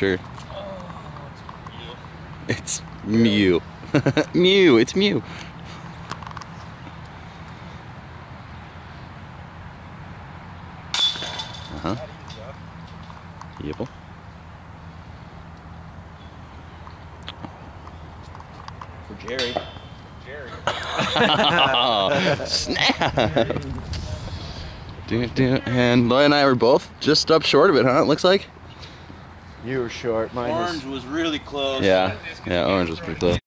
sure. It's Mew. Mew, it's Mew. Uh-huh. Yep. For Jerry. Snap! And Lloyd and I were both just up short of it, huh? It looks like. You were short. Mine Orange was really close. Yeah, orange was pretty close.